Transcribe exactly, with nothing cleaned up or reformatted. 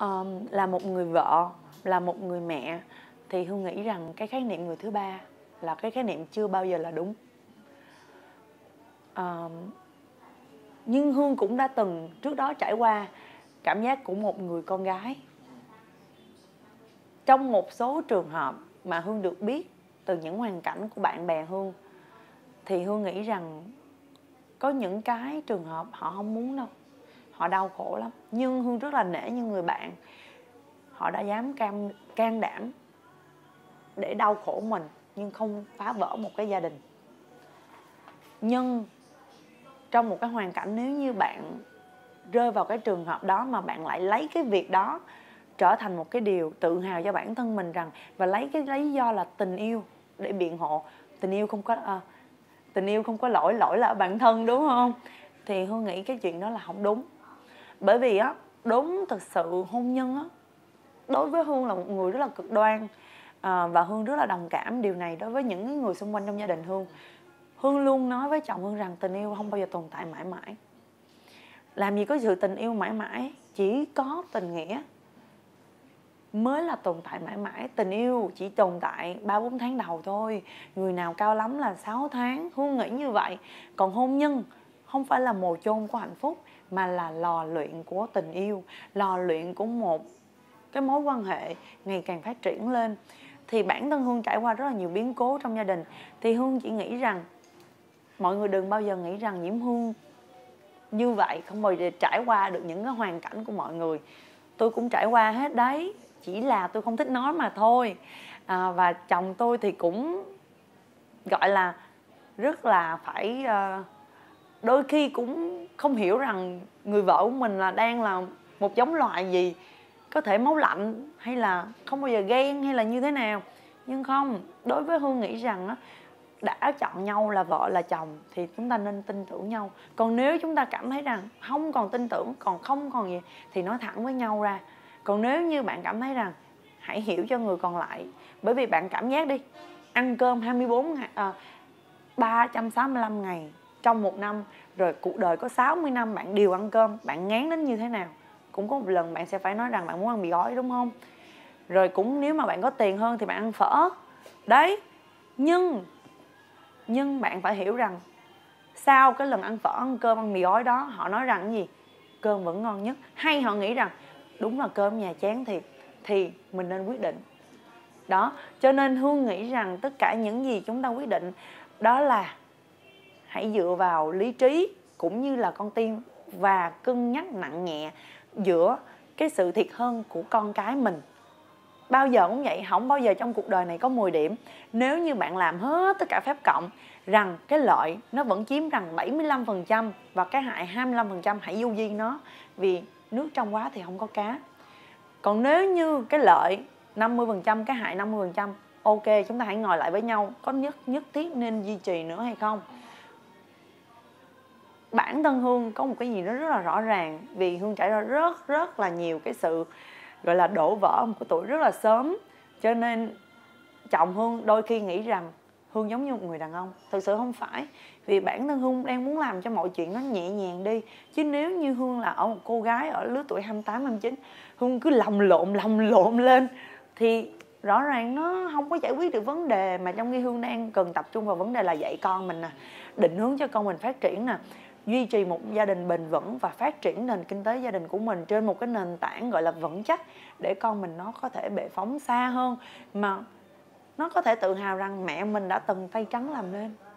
Ờm, là một người vợ, là một người mẹ thì Hương nghĩ rằng cái khái niệm người thứ ba là cái khái niệm chưa bao giờ là đúng. Ờm, nhưng Hương cũng đã từng trước đó trải qua cảm giác của một người con gái. Trong một số trường hợp mà Hương được biết từ những hoàn cảnh của bạn bè Hương thì Hương nghĩ rằng có những cái trường hợp họ không muốn đâu, họ đau khổ lắm. Nhưng Hương rất là nể những người bạn, họ đã dám cam, can đảm để đau khổ mình nhưng không phá vỡ một cái gia đình. Nhưng trong một cái hoàn cảnh nếu như bạn rơi vào cái trường hợp đó mà bạn lại lấy cái việc đó trở thành một cái điều tự hào cho bản thân mình rằng, và lấy cái lý do là tình yêu để biện hộ, tình yêu không có à, tình yêu không có lỗi, lỗi là ở bản thân, đúng không? Thì Hương nghĩ cái chuyện đó là không đúng. Bởi vì á, đúng thực sự hôn nhân á, đối với Hương là một người rất là cực đoan, à, và Hương rất là đồng cảm điều này đối với những người xung quanh trong gia đình Hương. Hương luôn nói với chồng Hương rằng tình yêu không bao giờ tồn tại mãi mãi. Làm gì có sự tình yêu mãi mãi, chỉ có tình nghĩa mới là tồn tại mãi mãi. Tình yêu chỉ tồn tại ba bốn tháng đầu thôi, người nào cao lắm là sáu tháng. Hương nghĩ như vậy. Còn hôn nhân không phải là mồ chôn của hạnh phúc, mà là lò luyện của tình yêu, lò luyện của một cái mối quan hệ ngày càng phát triển lên. Thì bản thân Hương trải qua rất là nhiều biến cố trong gia đình. Thì Hương chỉ nghĩ rằng mọi người đừng bao giờ nghĩ rằng Diễm Hương như vậy không bao giờ trải qua được những cái hoàn cảnh của mọi người. Tôi cũng trải qua hết đấy, chỉ là tôi không thích nói mà thôi. À, và chồng tôi thì cũng gọi là rất là phải uh, đôi khi cũng không hiểu rằng người vợ của mình là đang là một giống loài gì, có thể máu lạnh hay là không bao giờ ghen hay là như thế nào. Nhưng không, đối với Hương nghĩ rằng á, đã chọn nhau là vợ là chồng thì chúng ta nên tin tưởng nhau. Còn nếu chúng ta cảm thấy rằng không còn tin tưởng, còn không còn gì thì nói thẳng với nhau ra. Còn nếu như bạn cảm thấy rằng hãy hiểu cho người còn lại. Bởi vì bạn cảm giác đi, ăn cơm hai mươi bốn ngày, à, ba trăm sáu mươi lăm ngày trong một năm, rồi cuộc đời có sáu mươi năm bạn đều ăn cơm, bạn ngán đến như thế nào cũng có một lần bạn sẽ phải nói rằng bạn muốn ăn mì gói, đúng không? Rồi cũng nếu mà bạn có tiền hơn thì bạn ăn phở đấy. Nhưng Nhưng bạn phải hiểu rằng sau cái lần ăn phở, ăn cơm, ăn mì gói đó, họ nói rằng cái gì? Cơm vẫn ngon nhất. Hay họ nghĩ rằng đúng là cơm nhà chán thiệt, thì mình nên quyết định. Đó, cho nên Hương nghĩ rằng tất cả những gì chúng ta quyết định đó là hãy dựa vào lý trí cũng như là con tim, và cân nhắc nặng nhẹ giữa cái sự thiệt hơn của con cái mình. Bao giờ cũng vậy, không bao giờ trong cuộc đời này có mười điểm. Nếu như bạn làm hết tất cả phép cộng rằng cái lợi nó vẫn chiếm rằng bảy mươi lăm phần trăm và cái hại hai mươi lăm phần trăm, hãy du duyên nó. Vì nước trong quá thì không có cá. Còn nếu như cái lợi năm mươi phần trăm, cái hại năm mươi phần trăm, ok, chúng ta hãy ngồi lại với nhau, có nhất nhất thiết nên duy trì nữa hay không? Bản thân Hương có một cái gì đó rất là rõ ràng, vì Hương trải ra rất rất là nhiều cái sự gọi là đổ vỡ một cái tuổi rất là sớm. Cho nên chồng Hương đôi khi nghĩ rằng Hương giống như một người đàn ông. Thực sự không phải. Vì bản thân Hương đang muốn làm cho mọi chuyện nó nhẹ nhàng đi. Chứ nếu như Hương là ở một cô gái ở lứa tuổi hai mươi tám, hai mươi chín, Hương cứ lồng lộn, lồng lộn lên thì rõ ràng nó không có giải quyết được vấn đề. Mà trong khi Hương đang cần tập trung vào vấn đề là dạy con mình nè, định hướng cho con mình phát triển nè, duy trì một gia đình bền vững và phát triển nền kinh tế gia đình của mình trên một cái nền tảng gọi là vững chắc, để con mình nó có thể bệ phóng xa hơn, mà nó có thể tự hào rằng mẹ mình đã từng tay trắng làm nên.